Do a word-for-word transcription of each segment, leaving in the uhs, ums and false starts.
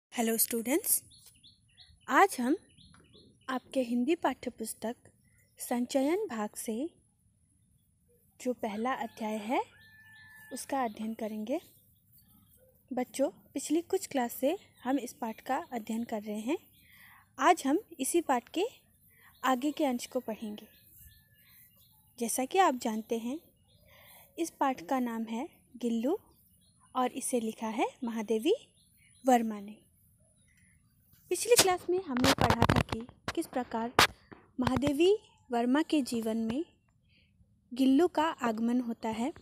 Hello students, आज हम आपके हिंदी पाठ्य पुस्तक संचयन भाग से जो पहला अध्याय है उसका अध्ययन करेंगे। बच्चों, पिछली कुछ क्लास से हम इस पाठ का अध्ययन कर रहे हैं। आज हम इसी पाठ के आगे के अंश को पढ़ेंगे। जैसा कि आप जानते हैं, इस पाठ का नाम है गिल्लू और इसे लिखा है महादेवी वर्मा ने। पिछली क्लास में हमने पढ़ा था कि किस प्रकार महादेवी वर्मा के जीवन में गिल्लू का आगमन होता है।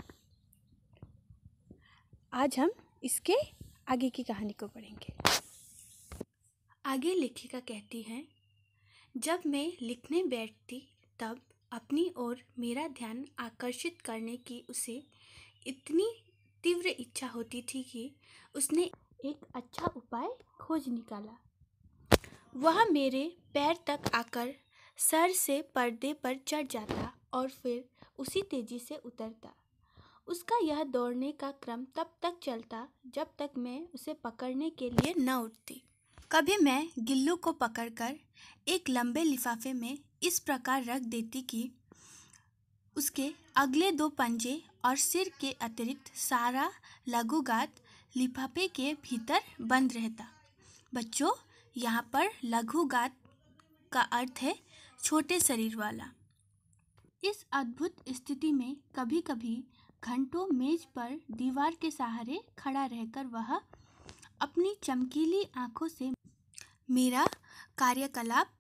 आज हम इसके आगे की कहानी को पढ़ेंगे। आगे लेखिका कहती है, जब मैं लिखने बैठती तब अपनी ओर मेरा ध्यान आकर्षित करने की उसे इतनी तीव्र इच्छा होती थी कि उसने एक अच्छा उपाय खोज निकाला। वह मेरे पैर तक आकर सर से पर्दे पर चढ़ जाता और फिर उसी तेजी से उतरता। उसका यह दौड़ने का क्रम तब तक चलता जब तक मैं उसे पकड़ने के लिए न उठती। कभी मैं गिल्लू को पकड़कर एक लंबे लिफाफे में इस प्रकार रख देती कि उसके अगले दो पंजे और सिर के अतिरिक्त सारा लघुगात लिफाफे के भीतर बंद रहता। बच्चों, यहाँ पर लघुगात का अर्थ है छोटे शरीर वाला। इस अद्भुत स्थिति में कभी कभी घंटों मेज पर दीवार के सहारे खड़ा रहकर वह अपनी चमकीली आंखों से मेरा कार्यकलाप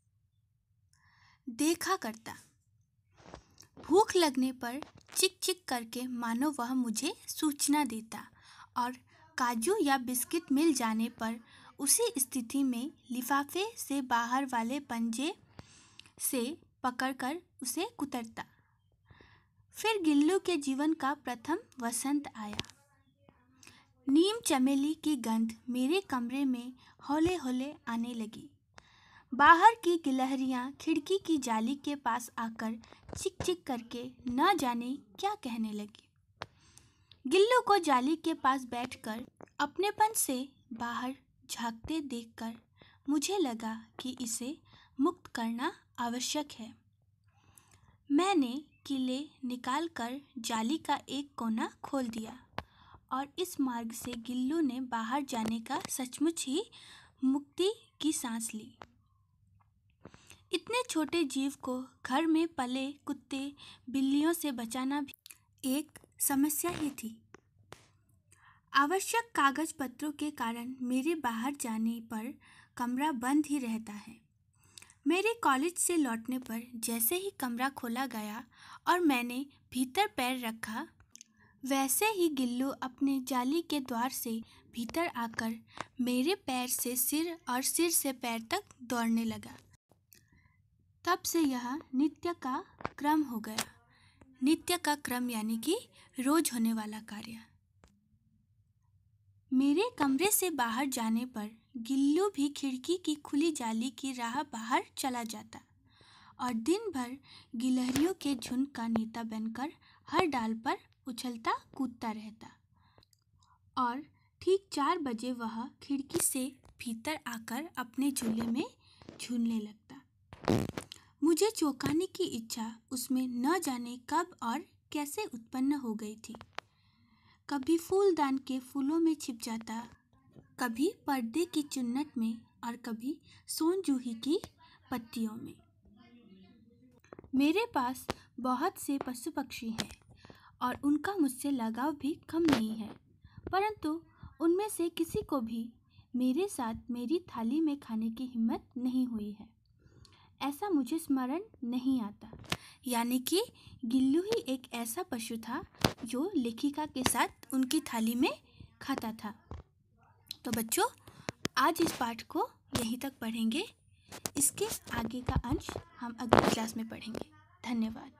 देखा करता। भूख लगने पर चिक चिक करके मानो वह मुझे सूचना देता और काजू या बिस्किट मिल जाने पर उसी स्थिति में लिफाफे से बाहर वाले पंजे से पकड़कर उसे कुतरता। फिर गिल्लू के जीवन का प्रथम वसंत आया। नीम चमेली की गंध मेरे कमरे में हौले हौले आने लगी। बाहर की गिलहरियां खिड़की की जाली के पास आकर चिक चिक करके न जाने क्या कहने लगी। गिल्लू को जाली के पास बैठकर अपनेपन से बाहर झांकते देखकर मुझे लगा कि इसे मुक्त करना आवश्यक है। मैंने कीले निकालकर जाली का एक कोना खोल दिया और इस मार्ग से गिल्लू ने बाहर जाने का सचमुच ही मुक्ति की सांस ली। इतने छोटे जीव को घर में पले कुत्ते बिल्लियों से बचाना भी एक समस्या ही थी। आवश्यक कागज पत्रों के कारण मेरे बाहर जाने पर कमरा बंद ही रहता है। मेरे कॉलेज से लौटने पर जैसे ही कमरा खोला गया और मैंने भीतर पैर रखा, वैसे ही गिल्लू अपने जाली के द्वार से भीतर आकर मेरे पैर से सिर और सिर से पैर तक दौड़ने लगा। तब से यह नित्य का क्रम हो गया। नित्य का क्रम यानी कि रोज होने वाला कार्य। मेरे कमरे से बाहर जाने पर गिल्लू भी खिड़की की खुली जाली की राह बाहर चला जाता और दिन भर गिलहरियों के झुंड का नेता बनकर हर डाल पर उछलता कूदता रहता। और ठीक चार बजे वह खिड़की से भीतर आकर अपने झूले में झूलने लगता। मुझे चौंकाने की इच्छा उसमें न जाने कब और कैसे उत्पन्न हो गई थी। कभी फूलदान के फूलों में छिप जाता, कभी पर्दे की चुन्नट में और कभी सोन जूही की पत्तियों में। मेरे पास बहुत से पशु पक्षी हैं और उनका मुझसे लगाव भी कम नहीं है, परंतु उनमें से किसी को भी मेरे साथ मेरी थाली में खाने की हिम्मत नहीं हुई है। ऐसा मुझे स्मरण नहीं आता। यानी कि गिल्लू ही एक ऐसा पशु था जो लेखिका के साथ उनकी थाली में खाता था। तो बच्चों, आज इस पाठ को यहीं तक पढ़ेंगे। इसके आगे का अंश हम अगली क्लास में पढ़ेंगे। धन्यवाद।